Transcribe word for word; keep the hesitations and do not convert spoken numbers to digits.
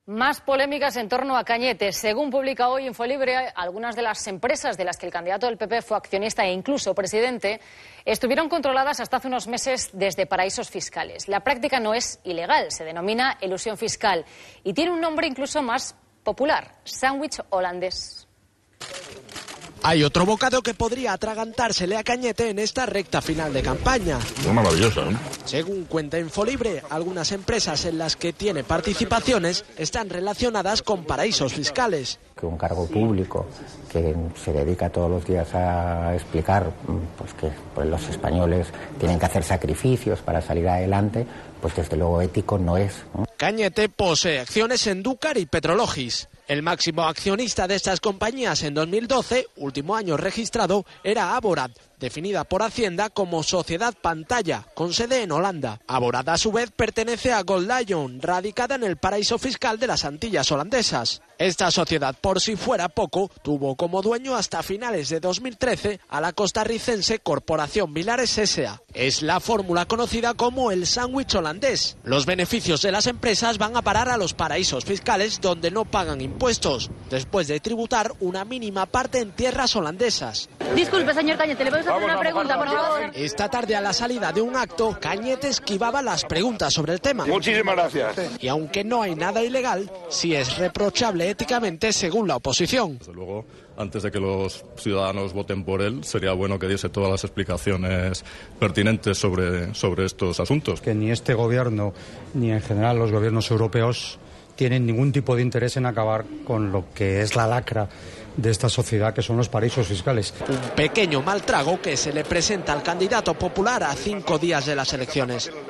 Más polémicas en torno a Cañete. Según publica hoy Infolibre, algunas de las empresas de las que el candidato del P P fue accionista e incluso presidente estuvieron controladas hasta hace unos meses desde paraísos fiscales. La práctica no es ilegal, se denomina elusión fiscal y tiene un nombre incluso más popular, sándwich holandés. Hay otro bocado que podría atragantársele a Cañete en esta recta final de campaña. Es maravillosa, ¿no? Según cuenta Infolibre, algunas empresas en las que tiene participaciones están relacionadas con paraísos fiscales. Que un cargo público que se dedica todos los días a explicar pues que pues los españoles tienen que hacer sacrificios para salir adelante, pues desde luego ético no es, ¿no? Cañete posee acciones en Dúcar y Petrologis. El máximo accionista de estas compañías en dos mil doce, último año registrado, era Aborad, definida por Hacienda como Sociedad Pantalla, con sede en Holanda. Aborad, a su vez, pertenece a Gold Lion, radicada en el paraíso fiscal de las Antillas holandesas. Esta sociedad, por si fuera poco, tuvo como dueño hasta finales de dos mil trece a la costarricense Corporación Vilares S A Es la fórmula conocida como el sándwich holandés. Los beneficios de las empresas van a parar a los paraísos fiscales donde no pagan impuestos, después de tributar una mínima parte en tierras holandesas. Disculpe, señor Cañete, ¿le podemos hacer una pregunta, por favor? Esta tarde, a la salida de un acto, Cañete esquivaba las preguntas sobre el tema. Muchísimas gracias. Y aunque no hay nada ilegal, sí es reprochable éticamente según la oposición. Desde luego, antes de que los ciudadanos voten por él, sería bueno que diese todas las explicaciones pertinentes sobre, sobre estos asuntos. Que ni este gobierno, ni en general los gobiernos europeos tienen ningún tipo de interés en acabar con lo que es la lacra de esta sociedad, que son los paraísos fiscales. Un pequeño mal trago que se le presenta al candidato popular a cinco días de las elecciones.